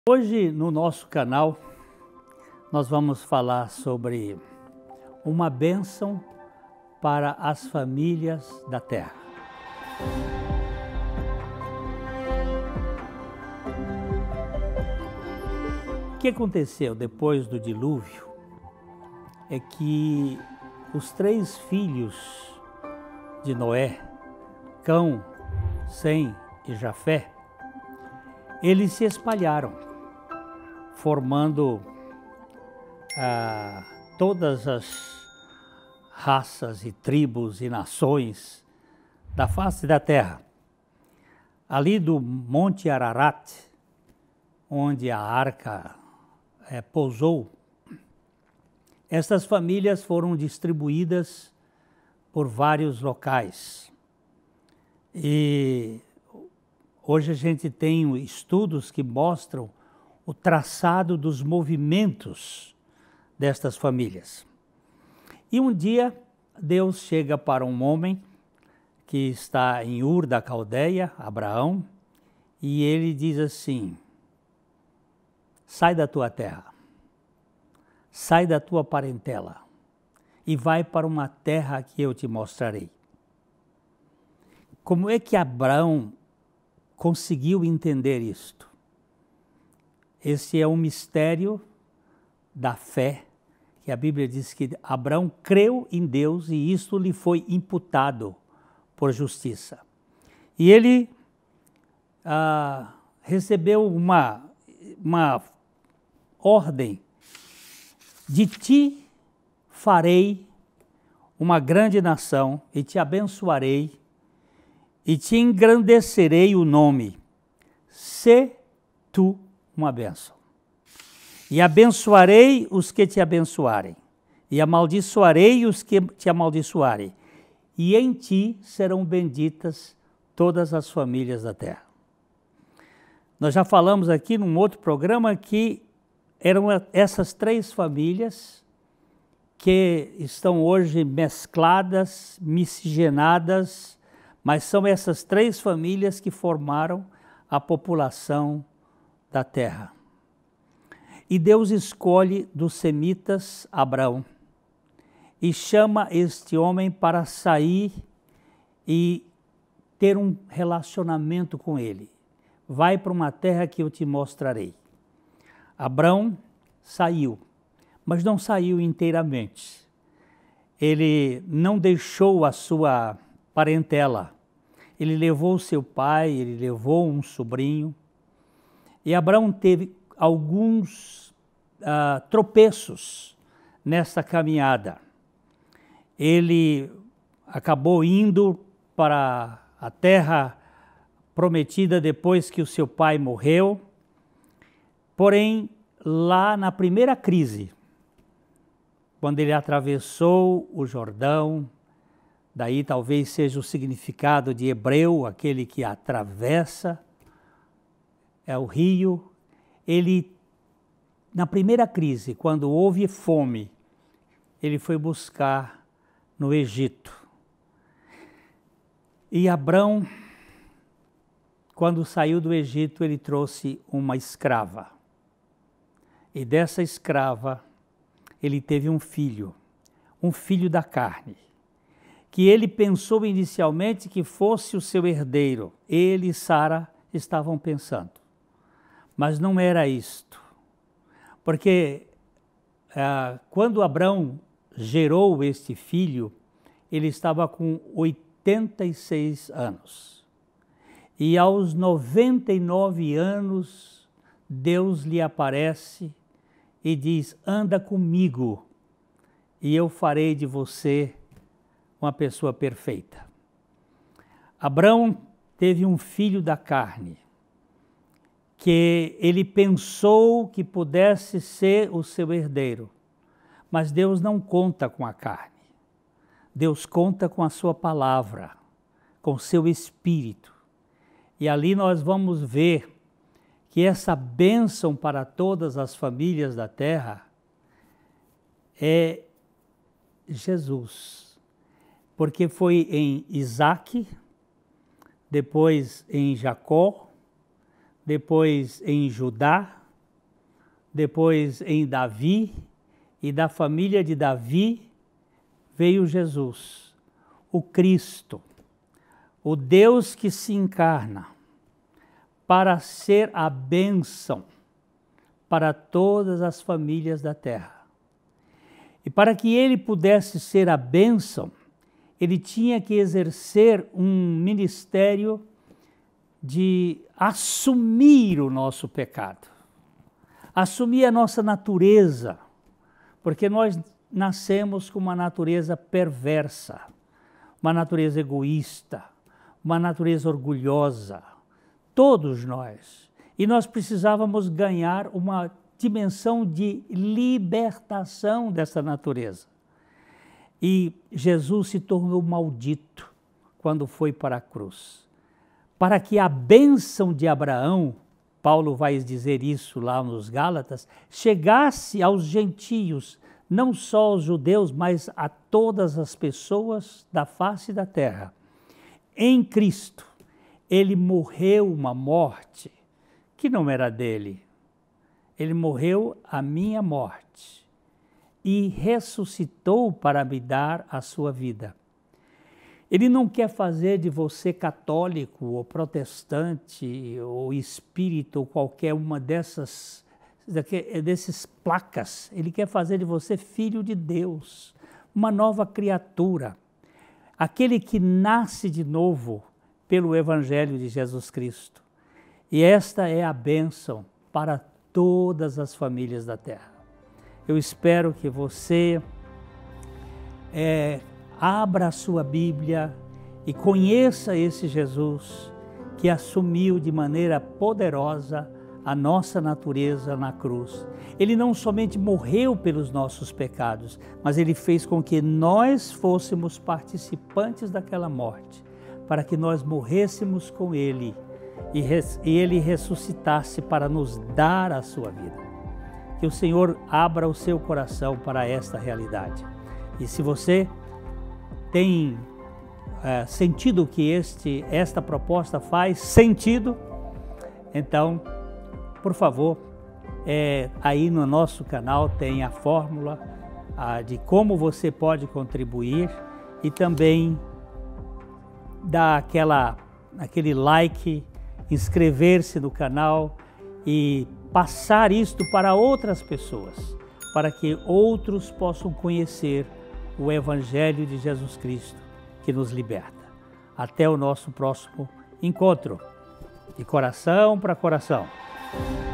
Hoje no nosso canal nós vamos falar sobre uma bênção para as famílias da terra. O que aconteceu depois do dilúvio é que os 3 filhos de Noé, Cão, Sem e Jafé, eles se espalharam, formando todas as raças e tribos e nações da face da terra. Ali do Monte Ararat, onde a arca pousou, essas famílias foram distribuídas por vários locais. E hoje a gente tem estudos que mostram o traçado dos movimentos destas famílias. E um dia Deus chega para um homem que está em Ur da Caldeia, Abraão, e ele diz assim: sai da tua terra, sai da tua parentela e vai para uma terra que eu te mostrarei. Como é que Abraão conseguiu entender isto? Esse é um mistério da fé, que a Bíblia diz que Abraão creu em Deus e isto lhe foi imputado por justiça. E ele recebeu uma ordem: de ti farei uma grande nação e te abençoarei e te engrandecerei o nome. Se tu uma bênção. E abençoarei os que te abençoarem, e amaldiçoarei os que te amaldiçoarem, e em ti serão benditas todas as famílias da terra. Nós já falamos aqui num outro programa que eram essas 3 famílias que estão hoje mescladas, miscigenadas, mas são essas 3 famílias que formaram a população da terra. E Deus escolhe dos semitas Abraão e chama este homem para sair e ter um relacionamento com ele. Vai para uma terra que eu te mostrarei. Abraão saiu, mas não saiu inteiramente. Ele não deixou a sua parentela. Ele levou seu pai, ele levou um sobrinho. E Abraão teve alguns tropeços nessa caminhada. Ele acabou indo para a terra prometida depois que o seu pai morreu. Porém, lá na primeira crise, quando ele atravessou o Jordão, daí talvez seja o significado de hebreu, aquele que atravessa o rio. Ele, na primeira crise, quando houve fome, ele foi buscar no Egito. E Abraão, quando saiu do Egito, ele trouxe uma escrava. E dessa escrava, ele teve um filho da carne, que ele pensou inicialmente que fosse o seu herdeiro. Ele e Sara estavam pensando. Mas não era isto. Porque quando Abraão gerou este filho, ele estava com 86 anos. E aos 99 anos, Deus lhe aparece e diz: anda comigo e eu farei de você uma pessoa perfeita. Abraão teve um filho da carne, que ele pensou que pudesse ser o seu herdeiro. Mas Deus não conta com a carne. Deus conta com a sua palavra, com o seu espírito. E ali nós vamos ver que essa bênção para todas as famílias da terra é Jesus. Porque foi em Isaque, depois em Jacó, depois em Judá depois em Davi, e da família de Davi veio Jesus, o Cristo, o Deus que se encarna, para ser a bênção para todas as famílias da terra. E para que ele pudesse ser a bênção, ele tinha que exercer um ministério de assumir o nosso pecado, assumir a nossa natureza, porque nós nascemos com uma natureza perversa, uma natureza egoísta, uma natureza orgulhosa, todos nós. E nós precisávamos ganhar uma dimensão de libertação dessa natureza. E Jesus se tornou maldito quando foi para a cruz. Para que a bênção de Abraão, Paulo vai dizer isso lá nos Gálatas, chegasse aos gentios, não só aos judeus, mas a todas as pessoas da face da terra. Em Cristo, ele morreu uma morte que não era dele. Ele morreu a minha morte e ressuscitou para me dar a sua vida. Ele não quer fazer de você católico ou protestante ou espírita ou qualquer uma desses placas. Ele quer fazer de você filho de Deus, uma nova criatura, aquele que nasce de novo pelo Evangelho de Jesus Cristo. E esta é a bênção para todas as famílias da terra. Eu espero que você abra a sua Bíblia e conheça esse Jesus que assumiu de maneira poderosa a nossa natureza na cruz. Ele não somente morreu pelos nossos pecados, mas ele fez com que nós fôssemos participantes daquela morte, para que nós morrêssemos com ele e ele ressuscitasse para nos dar a sua vida. Que o Senhor abra o seu coração para esta realidade. E se você tem sentido que esta proposta faz sentido, então, por favor, aí no nosso canal tem a fórmula de como você pode contribuir e também dar aquele like, inscrever-se no canal e passar isto para outras pessoas, para que outros possam conhecer o Evangelho de Jesus Cristo que nos liberta. Até o nosso próximo encontro, de coração para coração.